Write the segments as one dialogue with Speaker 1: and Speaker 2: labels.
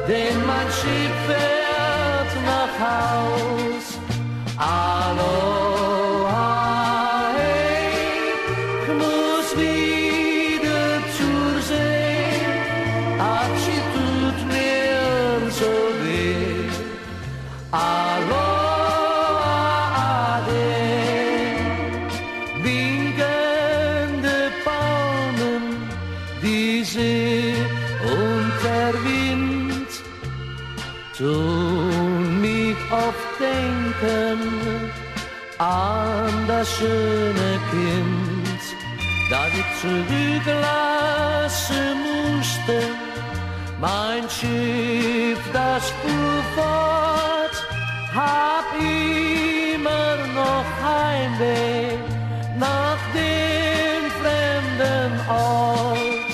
Speaker 1: denn mein Schiff fährt nach Haus. Aloha, hey, ich muss wieder zur See, Abschied tut mir so weh. Aloha, Ade, winkende Palmen, die See und der Wind tun mich oft denken an das schöne Kind, das ich zurücklassen musste. Mein Schiff, das fuhr fort, hab immer noch Heimweh nach dem fremden Ort.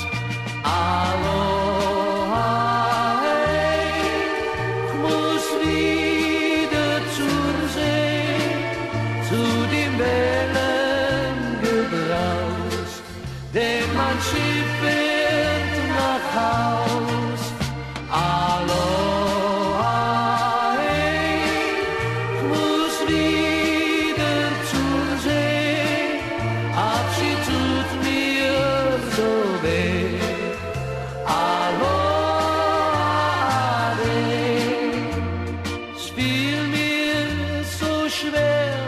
Speaker 1: Aloha, hey, ich muss wieder zur See, zu den Wellen gebraust, denn mein Schiff fährt nach Haus. Aloha, hey, ich muss wieder zur See, Abschied tut mir so weh. Aloha, hey, es fiel mir so schwer,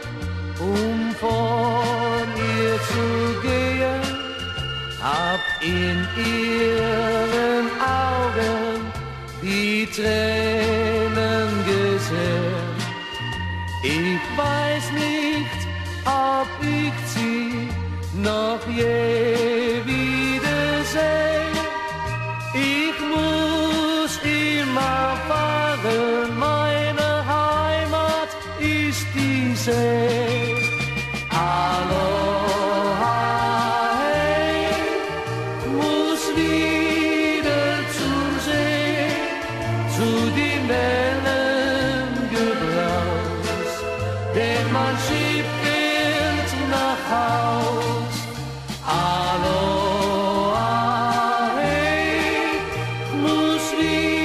Speaker 1: von ihr zu gehen, hab in ihren Augen die Tränen gesehen. Ich weiß nicht, ob ich sie noch je wiedersehe. Ich muss immer fahren, meine Heimat ist die See. Aloha, hey, muss wieder zur See, zu den Wellen gebraust, denn mein Schiff fährt nach Haus. Aloha, hey, muss wieder